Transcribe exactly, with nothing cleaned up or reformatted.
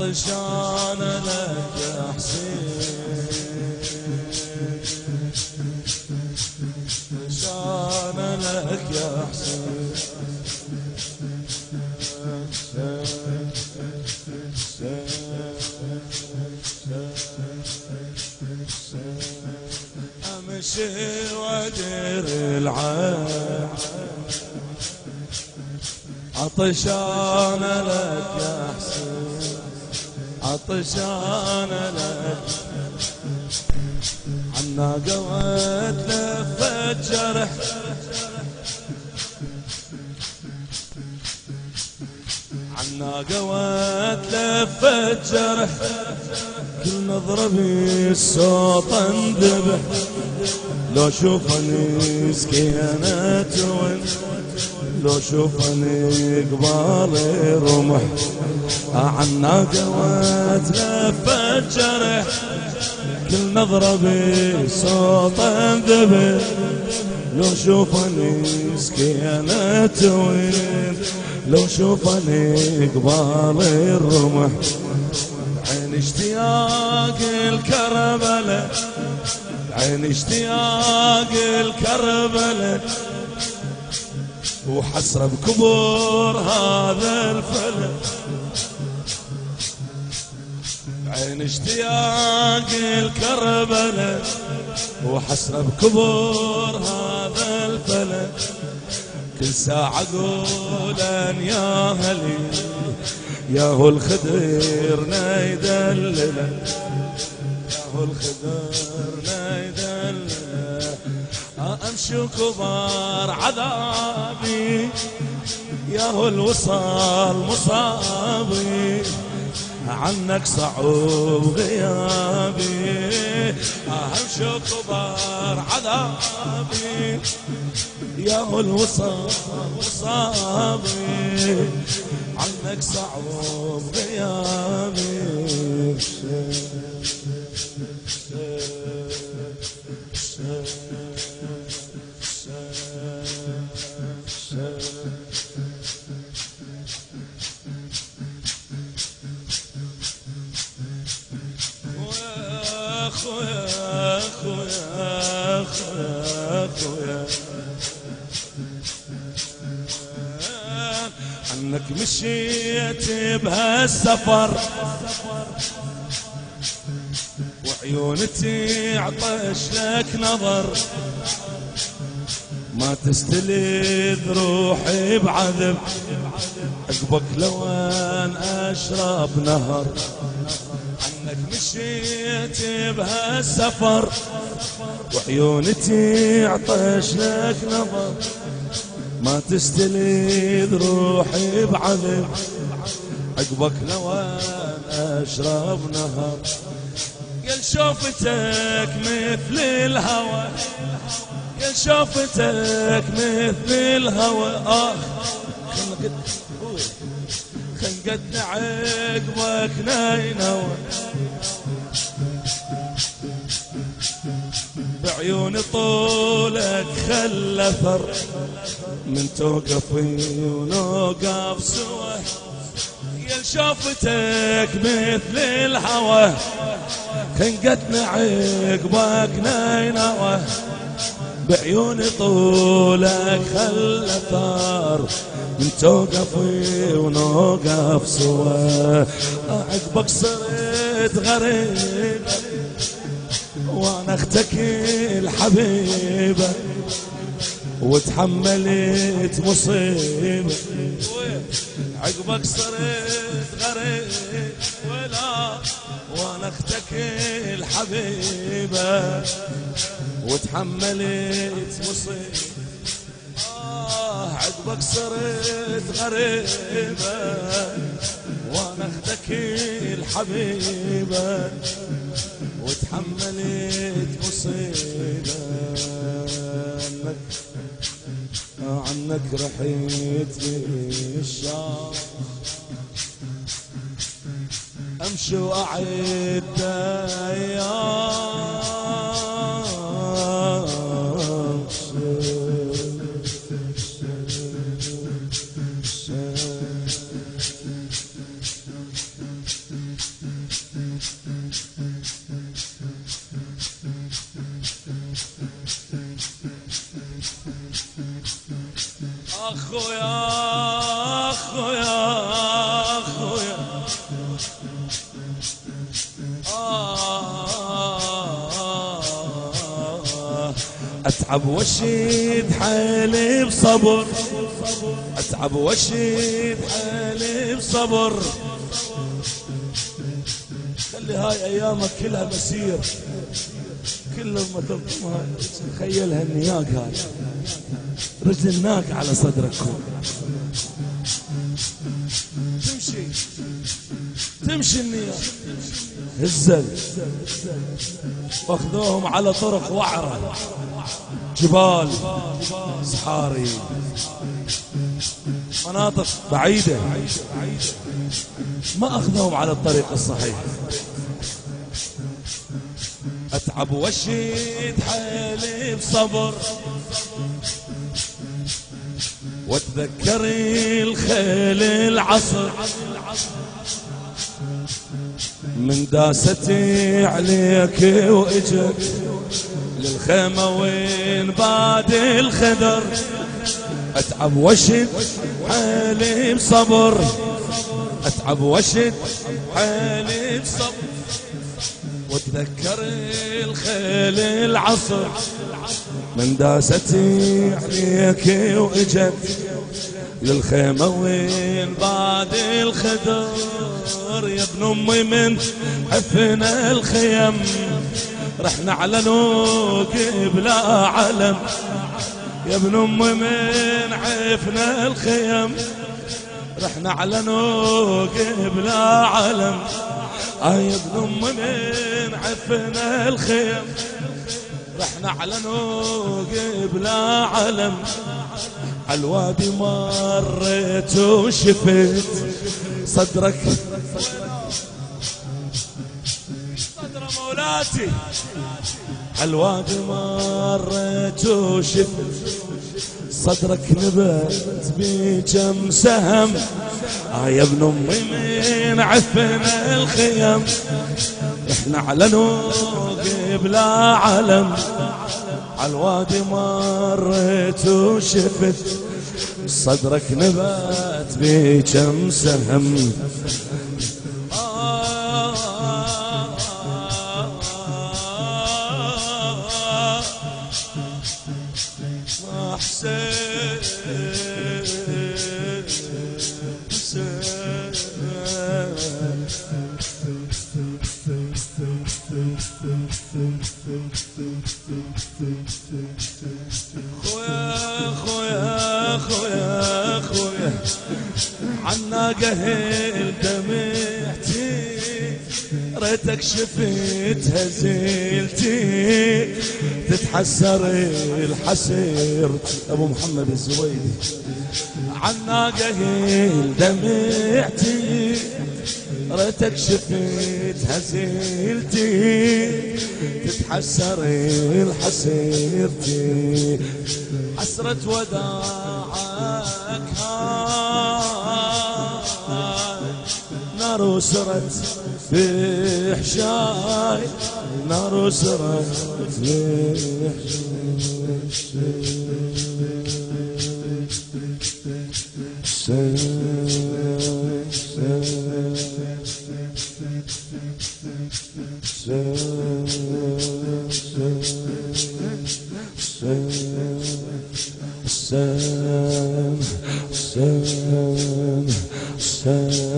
عطشان لك يا حسين، عطشان لك يا حسين، امشي وادير العين، عطشان لك يا حسين، عطشان لك، عالناقة وتلفت جرح، عالناقة وتلفت جرح، كل نظرة بالصوت انذبح، لو شوفني سكينة وين، لو شوفني قبالي رمح، عالناقة وتلفت جرح، كل نظرة بصوت انذبح، لو شوفني سكينة وين، لو شوفني قبالي الرمح، عين اشتياق الكربلة، عين اشتياق الكربلة، وحسرة بكبور هذا الفلك، عين اشتياق الكربلة، وحسرة بكبور هذا الفلك، كل ساعة قولن يا هلي يا هو الخدر نيدلله، يا هو الخدر نيدلله، امشي كبار عذابي يا هو الوصال مصابي، عنك صعوب غيابي، امشي كبار عذابي يا هو الوصال مصابي، عنك صعوب غيابي، خويا خويا خويا خويا، عنك مشيت بهالسفر، وعيونتي عطش لك نظر، ما تستلذ روحي بعذب، عقبك لوين اشرب نهر، عنك مشيت بهالسفر، وعيونتي عطش لك نظر، ما تستلذ روحي بعذب، عقبك لوين اشرب نهر، يا شوفتك مثل الهوى، يا شوفتك مثل الهوى، اخ خنقت عقبك نينوى، بعيون طولك خل اثر، من توقفي ونوقف سوا، يا شوفتك مثل الهوى، خنقتنا عقبك نينوى، بعيون طولك خل اثر، من توقفي ونوقف سوا، عقبك صرت غريب وانا اختك الحبيبة، وتحملت مصيبة، عقبك صرت غريب ولا وانا اختك الحبيبة، وتحملت مصيبة، آه عقبك صرت غريبة وانا اختك الحبيبة، وتحملت مصيبة، عنك عنك رحيت للشام، امشي واعد ايام، خويا خويا خويا آه اتعب واشد حالي بصبر، اتعب واشد حالي بصبر. خلي هاي ايامك كلها مسير، كل ما تلطمها تخيلها النياق هاي، رجل ناق على صدرك تمشي تمشي النياق. هزل واخذوهم على طرق وعرة، جبال، صحاري، مناطق بعيدة، ما اخذوهم على الطريق الصحيح. اتعب واشد حالي بصبر، واتذكر الخيل العصر من داستي عليك واجك للخيمة وين بعد الخدر. اتعب واشد حالي بصبر، اتعب واشد حالي بصبر، واتذكر الخيل العصر من داستي عليك واجت للخيمة وين بعد الخدر. يا ابن امي من حفنا الخيم رحنا على نوق بلا علم، يا ابن امي من حفنا الخيم رحنا على نوق بلا علم. آه يا ابن امي من حفنا الخيم رحنا على نوق بلا علم. عالوادي مريت وشفت صدرك صدر مولاتي، عالوادي مريت وشفت صدرك نبت بكم سهم. آه يا ابن امي من عفنا الخيم احنا على نوق بلا علم. عالوادي مريت وشفت صدرك نبت بكم سهم. ما حسين خويا خويا خويا خويا عنا قهل دمعتي ريتك شفتها زيلتي تتحسر الحسير. ابو محمد الزويدي عنا قهل دمعتي ريتك شفتها زيلتي تتحسر الحسيرتي. حسرة وداعك هاي نار وسرت في حشاي، نار وسرت في حشاي.